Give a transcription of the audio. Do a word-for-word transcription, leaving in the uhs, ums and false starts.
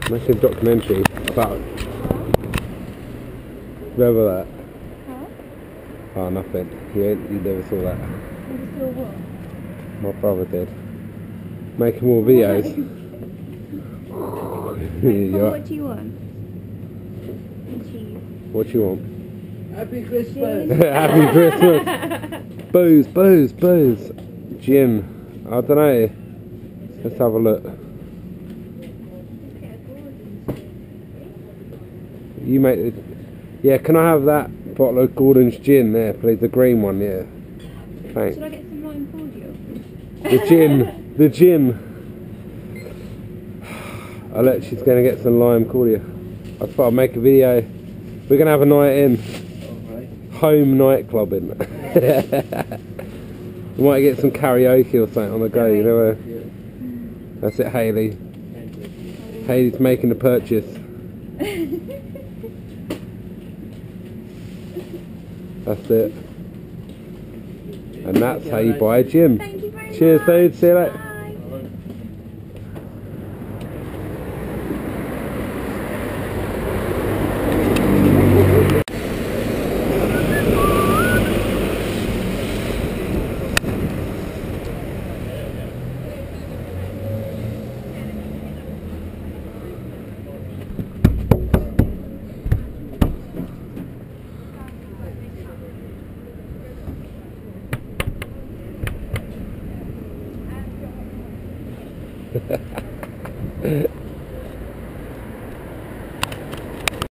Making a documentary about... Remember that? Huh? Oh, nothing. You, ain't, you never saw that. You saw what? My brother did. Making more videos. What, what do you want? Cheese. What do you want? Happy Christmas! Happy Christmas! Booze, booze, booze. Gin. I don't know. Let's have a look. You make it. Yeah, can I have that bottle of Gordon's gin there, please? The green one, yeah. Thanks. Should I get some lime cordial? The gin. The gin. I let she's going to get some lime cordial. I thought I'd make a video. We're going to have a night in. Home night clubbing. We might get some karaoke or something on the go, you know. That's it, Hayley. Hayley's making the purchase. That's it. And that's how you buy a gym. Thank you very Cheers, much. dude. See you later.